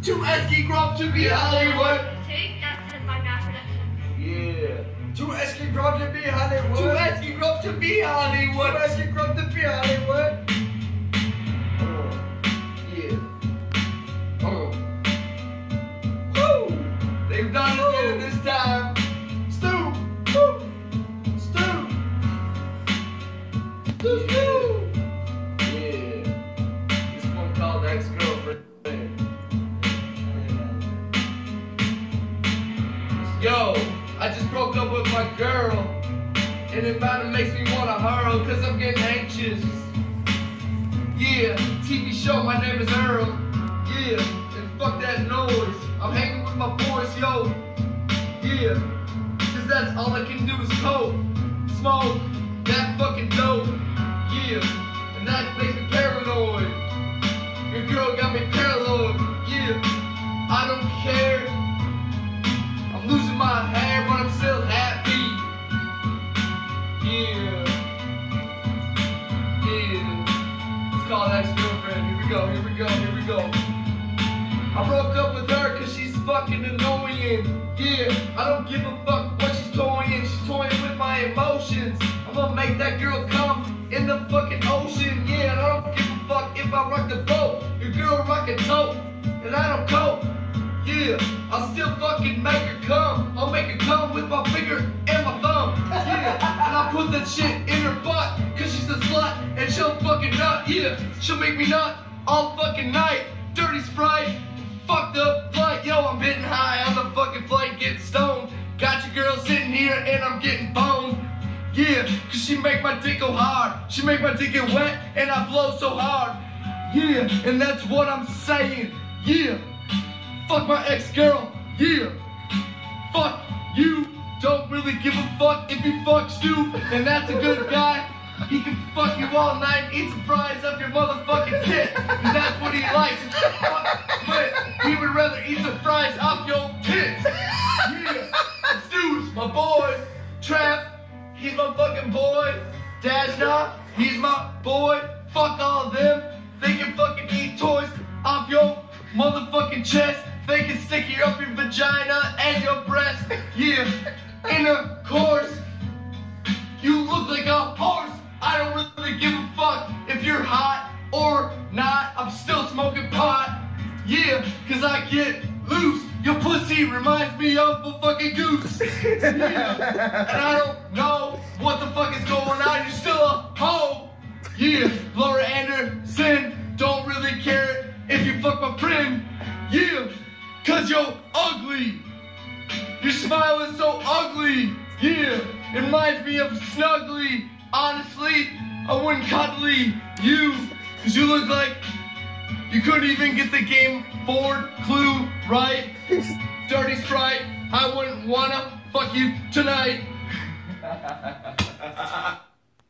Too esky grub to be Hollywood. Take that said by Matt Production. Yeah. Too esky grub to be Hollywood. Too esky grub to be Hollywood. Too esky grub to be Hollywood. Yeah. Woo! They've done it again this time. Stu! Stu! Stu! Stu! Yeah. This one called ex-girlfriend. Yo, I just broke up with my girl, and it kinda makes me wanna hurl, cause I'm getting anxious. Yeah, TV show, my name is Earl. Yeah, and fuck that noise. I'm hanging with my boys, yo. Yeah, cause that's all I can do is coke, smoke, that fucking dope. Yeah, and that makes me paranoid. Your girl got me paranoid. Yeah, I don't care. I'm losing my hair, but I'm still happy. Yeah. Yeah. It's called ex-girlfriend. Here we go, here we go, here we go. I broke up with her cause she's fucking annoying. Yeah, I don't give a fuck what she's toying. She's toying with my emotions. I'm gonna make that girl come in the fucking ocean. Yeah, and I don't give a fuck if I rock the boat. Your girl rock a tote, and I don't cope. Yeah, I'll still fucking make her come. I'll make her come with my finger and my thumb. Yeah, and I'll put that shit in her butt, cause she's a slut and she'll fucking nut. Yeah, she'll make me nut all fucking night. Dirty Sprite, fucked up flight. Yo, I'm getting high on the fucking flight, getting stoned. Got your girl sitting here and I'm getting boned. Yeah, cause she make my dick go hard. She make my dick get wet and I blow so hard. Yeah, and that's what I'm saying. Yeah. Fuck my ex-girl, yeah. Fuck you, don't really give a fuck if he fucks you, and that's a good guy. He can fuck you all night, eat some fries up your motherfucking tits, cause that's what he likes. But he would rather eat some fries off your tits. Yeah, Stu's my boy. Trap, he's my fucking boy. Dajna, he's my boy. Fuck all of them. They can fucking eat toys off your motherfucking chest. They can stick you up your vagina and your breast. Yeah, and of course, you look like a horse. I don't really give a fuck if you're hot or not. I'm still smoking pot. Yeah, cause I get loose. Your pussy reminds me of a fucking goose. Yeah, and I don't know what the fuck is going on. You're still a hoe. Yeah, Laura Anderson, don't really care if you fuck my friend. Yeah, cause you're ugly. Your smile is so ugly. Yeah, it reminds me of Snuggly. Honestly, I wouldn't cuddly you, cause you look like you couldn't even get the game board clue right. Dirty Sprite, I wouldn't wanna fuck you tonight.